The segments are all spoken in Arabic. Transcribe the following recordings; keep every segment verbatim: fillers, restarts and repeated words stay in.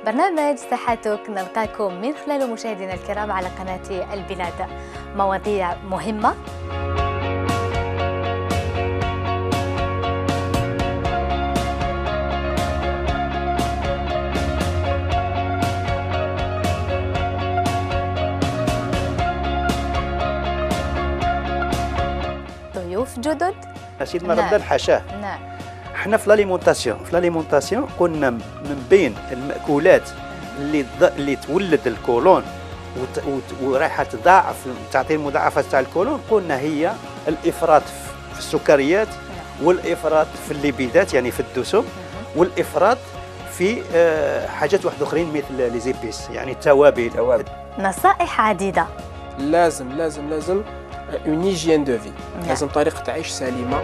برنامج صحتك نلقاكم من خلال مشاهدينا الكرام على قناة البلاد. مواضيع مهمة، ضيوف جدد. سيدنا رمضان حاشاه. نعم. احنا في لاليمونطاسيون في لاليمونطاسيون قلنا من بين المأكولات اللي اللي تولد الكولون ورايحه تضاعف تعطي المضاعفات تاع الكولون، قلنا هي الافراط في السكريات والافراط في الليبيدات يعني في الدسم، والافراط في حاجات واحده اخرين مثل لي زيبيس يعني التوابل. توابل. نصائح عديده. لازم لازم لازم اون هيجين دو في، لازم طريقه عيش سليمه،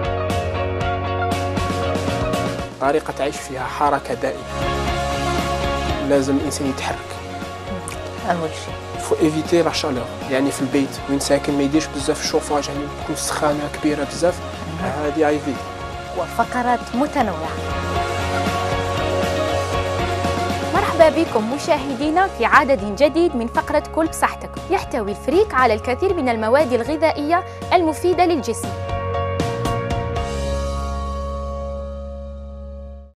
طريقه تعيش فيها حركه دائمه، لازم الانسان يتحرك. اول شيء فو ايفيتي لا شالور، يعني في البيت وين ساكن ما يديرش بزاف الشوفاج، يعني تكون سخانه كبيره بزاف، هذه ايفيت. وفقرات متنوعه. مرحبا بكم مشاهدينا في عدد جديد من فقرة كل بصحتك. يحتوي الفريك على الكثير من المواد الغذائية المفيدة للجسم.